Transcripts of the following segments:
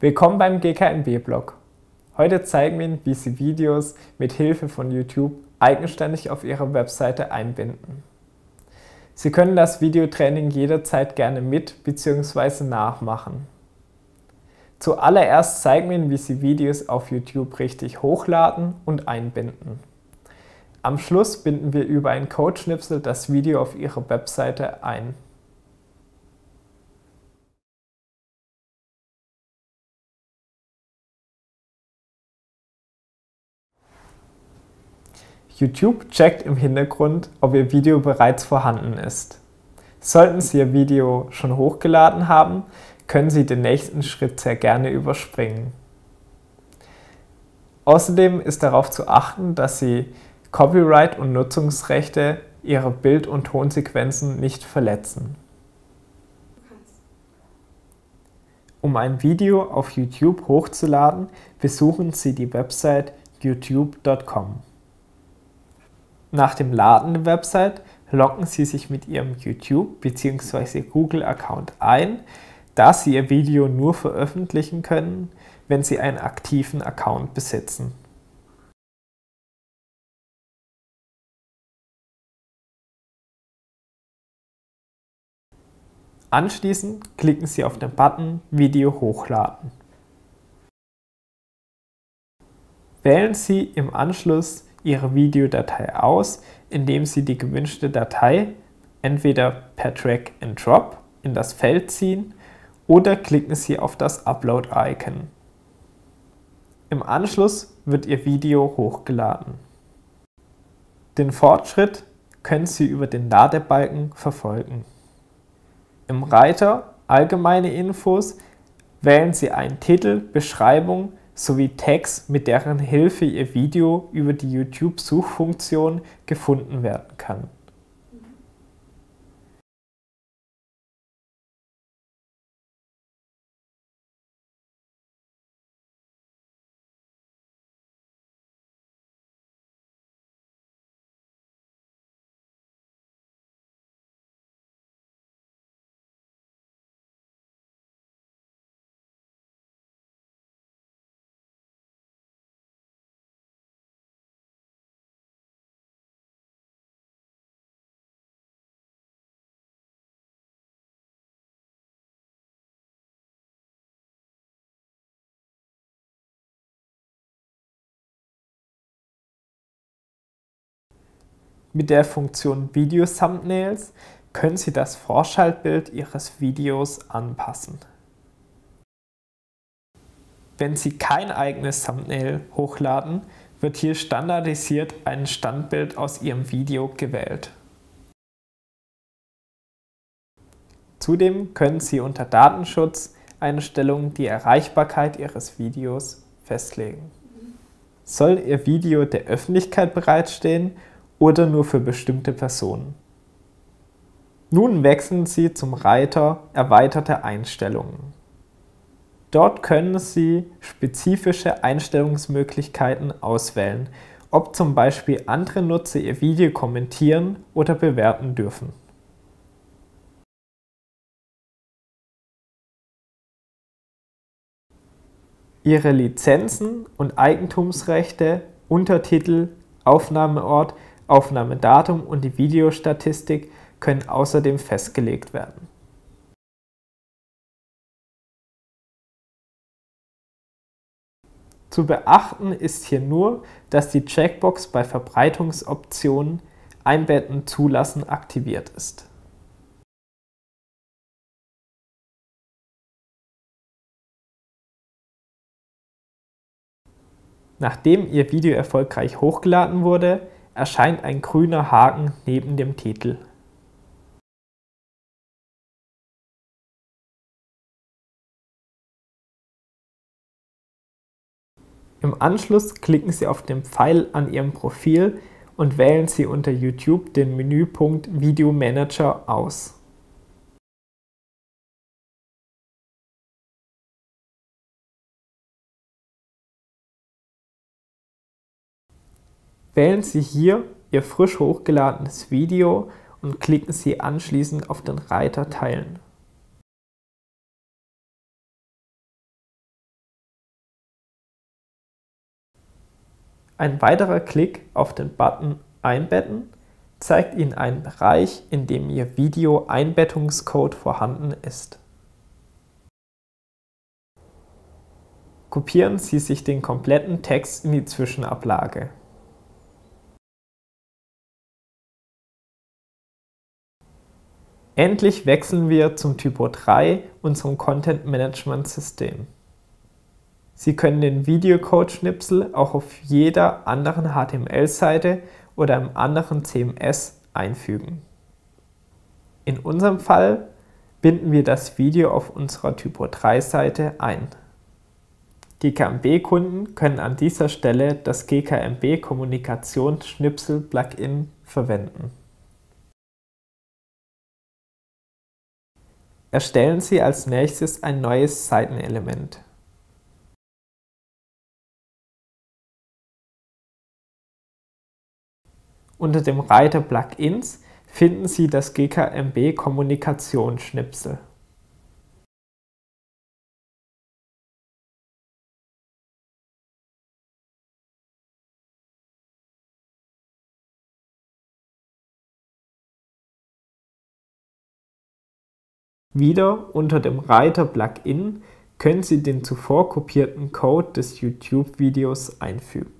Willkommen beim GKNB-Blog. Heute zeigen wir Ihnen, wie Sie Videos mit Hilfe von YouTube eigenständig auf Ihrer Webseite einbinden. Sie können das Videotraining jederzeit gerne mit bzw. nachmachen. Zuallererst zeigen wir Ihnen, wie Sie Videos auf YouTube richtig hochladen und einbinden. Am Schluss binden wir über ein Codeschnipsel das Video auf Ihrer Webseite ein. YouTube checkt im Hintergrund, ob Ihr Video bereits vorhanden ist. Sollten Sie Ihr Video schon hochgeladen haben, können Sie den nächsten Schritt sehr gerne überspringen. Außerdem ist darauf zu achten, dass Sie Copyright und Nutzungsrechte Ihrer Bild- und Tonsequenzen nicht verletzen. Um ein Video auf YouTube hochzuladen, besuchen Sie die Website youtube.com. Nach dem Laden der Website loggen Sie sich mit Ihrem YouTube- bzw. Google-Account ein, da Sie Ihr Video nur veröffentlichen können, wenn Sie einen aktiven Account besitzen. Anschließend klicken Sie auf den Button Video hochladen. Wählen Sie im Anschluss Ihre Videodatei aus, indem Sie die gewünschte Datei entweder per Drag and Drop in das Feld ziehen oder klicken Sie auf das Upload-Icon. Im Anschluss wird Ihr Video hochgeladen. Den Fortschritt können Sie über den Ladebalken verfolgen. Im Reiter Allgemeine Infos wählen Sie einen Titel, Beschreibung sowie Tags, mit deren Hilfe Ihr Video über die YouTube-Suchfunktion gefunden werden kann. Mit der Funktion Video Thumbnails können Sie das Vorschaltbild Ihres Videos anpassen. Wenn Sie kein eigenes Thumbnail hochladen, wird hier standardisiert ein Standbild aus Ihrem Video gewählt. Zudem können Sie unter Datenschutzeinstellungen die Erreichbarkeit Ihres Videos festlegen. Soll Ihr Video der Öffentlichkeit bereitstehen oder nur für bestimmte Personen? Nun wechseln Sie zum Reiter Erweiterte Einstellungen. Dort können Sie spezifische Einstellungsmöglichkeiten auswählen, ob zum Beispiel andere Nutzer Ihr Video kommentieren oder bewerten dürfen. Ihre Lizenzen und Eigentumsrechte, Untertitel, Aufnahmeort, Aufnahmedatum und die Videostatistik können außerdem festgelegt werden. Zu beachten ist hier nur, dass die Checkbox bei Verbreitungsoptionen Einbetten zulassen aktiviert ist. Nachdem Ihr Video erfolgreich hochgeladen wurde, erscheint ein grüner Haken neben dem Titel. Im Anschluss klicken Sie auf den Pfeil an Ihrem Profil und wählen Sie unter YouTube den Menüpunkt Video Manager aus. Wählen Sie hier Ihr frisch hochgeladenes Video und klicken Sie anschließend auf den Reiter Teilen. Ein weiterer Klick auf den Button Einbetten zeigt Ihnen einen Bereich, in dem Ihr Video-Einbettungscode vorhanden ist. Kopieren Sie sich den kompletten Text in die Zwischenablage. Endlich wechseln wir zum Typo 3, unserem Content-Management-System. Sie können den Videocode-Schnipsel auch auf jeder anderen HTML-Seite oder einem anderen CMS einfügen. In unserem Fall binden wir das Video auf unserer Typo 3-Seite ein. GKMB-Kunden können an dieser Stelle das GKMB-Kommunikationsschnipsel-Plugin verwenden. Erstellen Sie als nächstes ein neues Seitenelement. Unter dem Reiter Plugins finden Sie das GKMB-Kommunikationsschnipsel. Wieder unter dem Reiter Plugin können Sie den zuvor kopierten Code des YouTube-Videos einfügen.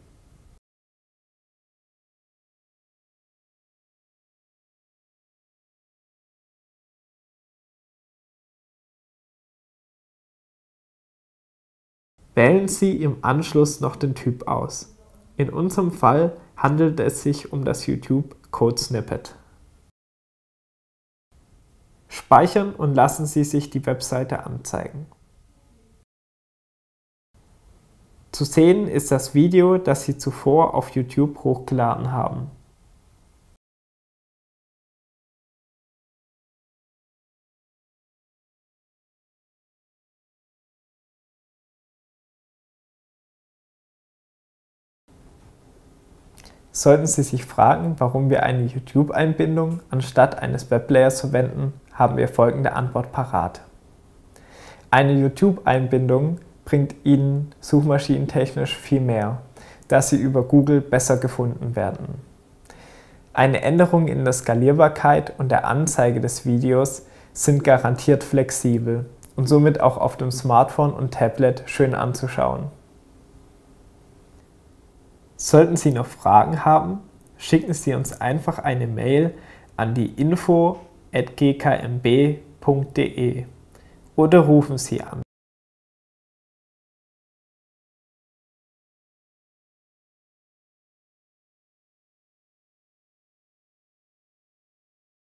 Wählen Sie im Anschluss noch den Typ aus. In unserem Fall handelt es sich um das YouTube Code Snippet. Speichern und lassen Sie sich die Webseite anzeigen. Zu sehen ist das Video, das Sie zuvor auf YouTube hochgeladen haben. Sollten Sie sich fragen, warum wir eine YouTube-Einbindung anstatt eines Weblayers verwenden, haben wir folgende Antwort parat. Eine YouTube-Einbindung bringt Ihnen suchmaschinentechnisch viel mehr, da Sie über Google besser gefunden werden. Eine Änderung in der Skalierbarkeit und der Anzeige des Videos sind garantiert flexibel und somit auch auf dem Smartphone und Tablet schön anzuschauen. Sollten Sie noch Fragen haben, schicken Sie uns einfach eine Mail an die info@gkmb.de oder rufen Sie an.